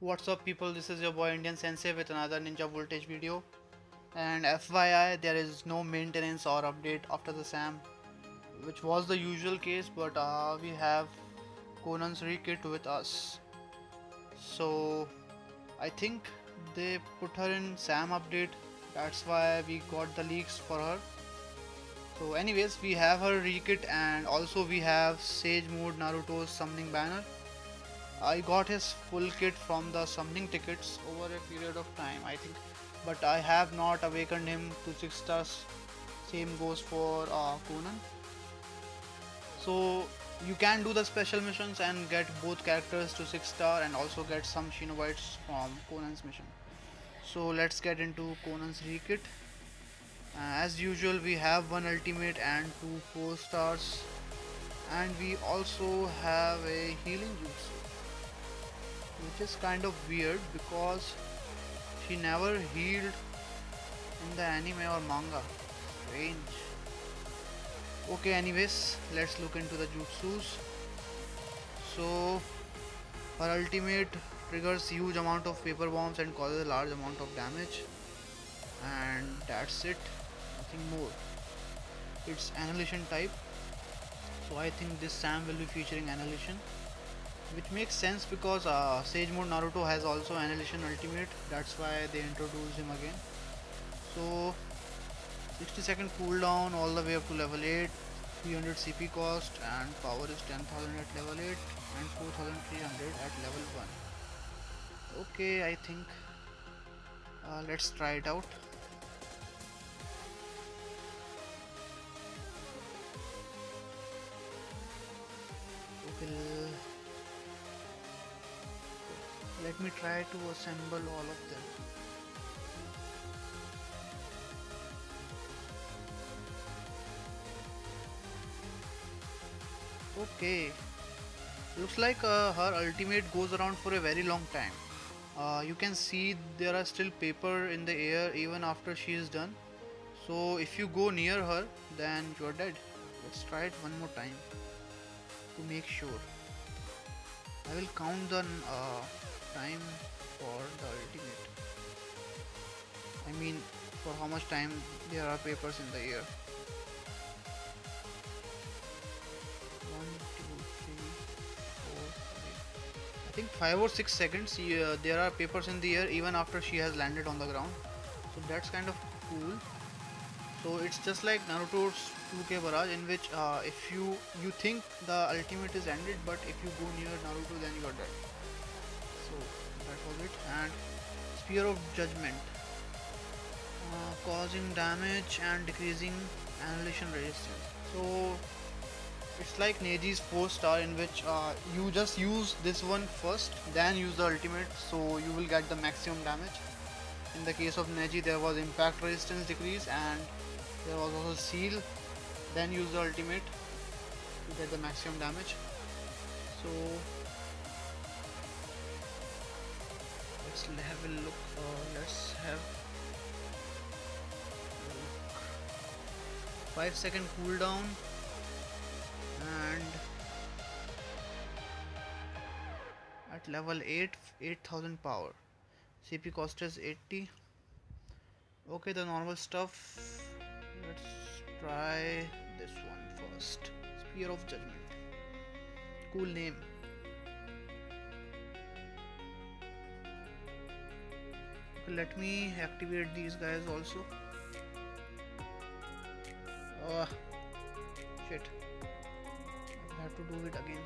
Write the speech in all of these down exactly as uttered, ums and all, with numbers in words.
What's up people, this is your boy Indian Sensei with another Ninja Voltage video. And F Y I, there is no maintenance or update after the SAM, which was the usual case, but uh, we have Conan's Rekit with us. So I think they put her in SAM update, that's why we got the leaks for her. So anyways, we have her Rekit and also we have Sage Mode Naruto's summoning banner. I got his full kit from the summoning tickets over a period of time, I think, but I have not awakened him to six stars. Same goes for uh, Conan. So you can do the special missions and get both characters to six star and also get some Shinobites from Conan's mission. So let's get into Conan's Rekit. Uh, as usual, we have one ultimate and two four stars, and we also have a healing jutsu, which is kind of weird because she never healed in the anime or manga. Strange. Okay, anyways, let's look into the jutsus. So her ultimate triggers huge amount of paper bombs and causes a large amount of damage, and that's it, nothing more. It's annihilation type, so I think this SAM will be featuring annihilation, which makes sense because uh, Sage Mode Naruto has also Annihilation Ultimate, that's why they introduced him again. So sixty second cooldown all the way up to level eight, three hundred C P cost, and power is ten thousand at level eight and four thousand three hundred at level one. Okay, I think uh, let's try it out. Okay, let me try to assemble all of them. Okay, looks like uh, her ultimate goes around for a very long time. Uh, you can see there are still paper in the air even after she is done. So if you go near her, then you are dead. Let's try it one more time to make sure. I will count the uh, time for the ultimate. I mean, for how much time there are papers in the air. One, two, three, four, five. I think five or six seconds. Uh, there are papers in the air even after she has landed on the ground. So that's kind of cool. So it's just like Naruto's two K Barrage, in which uh, if you you think the ultimate is ended, but if you go near Naruto, then you are dead. So that was it. And Spear of Judgment, uh, causing damage and decreasing annihilation resistance. So it's like Neji's four star, in which uh, you just use this one first, then use the ultimate, so you will get the maximum damage. In the case of Neji, there was impact resistance decrease and there was also seal, then use the ultimate to get the maximum damage. So let's have a look. Uh, let's have five second cooldown and at level eight, eight thousand power. C P cost is eighty. Okay, the normal stuff. Let's try this one first. Spear of Judgment. Cool name. Okay, let me activate these guys also. Oh, shit. I have to do it again.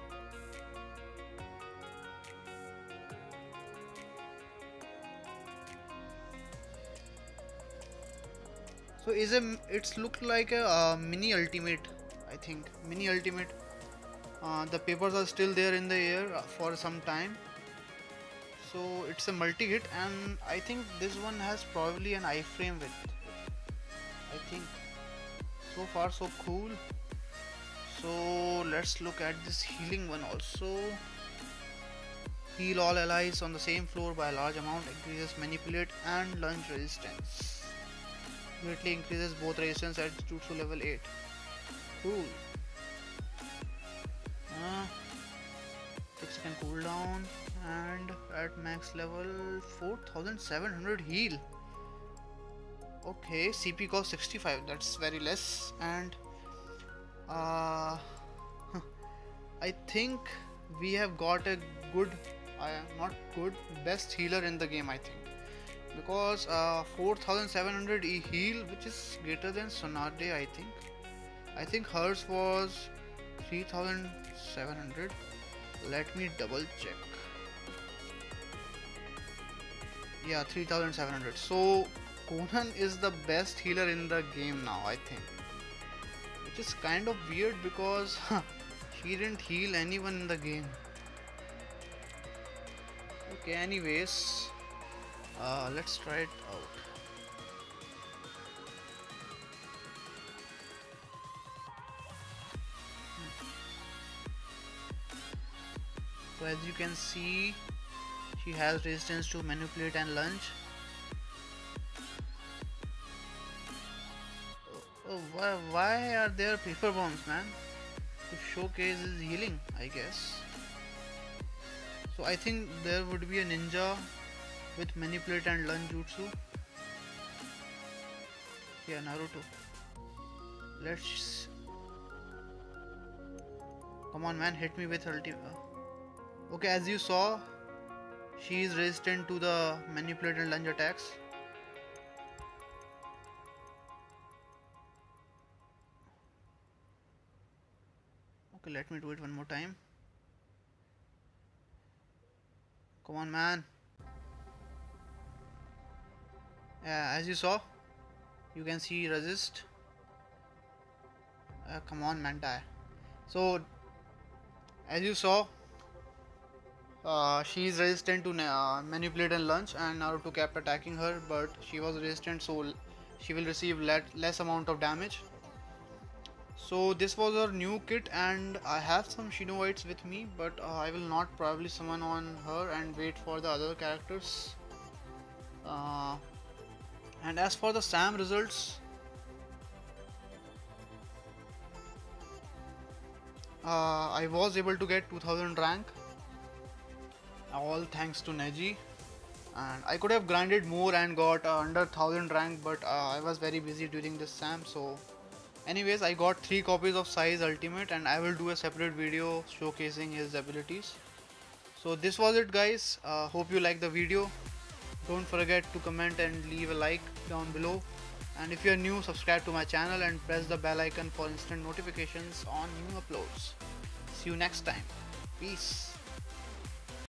So is a it's looked like a uh, mini ultimate. I think mini ultimate. Uh, the papers are still there in the air for some time. So it's a multi-hit, and I think this one has probably an iframe with it. I think so far so cool. So let's look at this healing one also. Heal all allies on the same floor by a large amount, increases manipulate and lunge resistance. Greatly increases both resistance at jutsu level eight. Cool. Uh, six second cooldown and at max level four thousand seven hundred heal. Okay, C P cost sixty-five, that's very less. And uh, I think we have got a good, uh, not good, best healer in the game, I think. Because uh, four thousand seven hundred E heal, which is greater than Sonade, I think. I think hers was three thousand seven hundred. Let me double check. Yeah, three thousand seven hundred. So Conan is the best healer in the game now, I think. Which is kind of weird because she didn't heal anyone in the game. Okay, anyways, uh, let's try it out. So as you can see, she has resistance to manipulate and lunge. Oh, why, why are there paper bombs, man? To showcase his healing, I guess. So I think there would be a ninja with manipulate and lunge jutsu. Yeah, Naruto. Let's. Come on, man, hit me with ulti. Okay, as you saw, she is resistant to the manipulate and lunge attacks. Okay, let me do it one more time. Come on, man. Yeah, as you saw, you can see resist. Uh, come on, man, die. So, as you saw, uh, she is resistant to uh, manipulate and lunge, and Naruto kept attacking her, but she was resistant, so she will receive let less amount of damage. So this was our new kit, and I have some Shinoites with me, but uh, I will not probably summon on her and wait for the other characters. Uh, and as for the SAM results, uh, I was able to get two thousand rank, all thanks to Neji. And I could have grinded more and got uh, under one thousand rank, but uh, I was very busy during this SAM. So anyways, I got three copies of Sai's Ultimate, and I will do a separate video showcasing his abilities. So this was it, guys. Uh, hope you liked the video. Don't forget to comment and leave a like down below. And if you are new, subscribe to my channel and press the bell icon for instant notifications on new uploads. See you next time. Peace.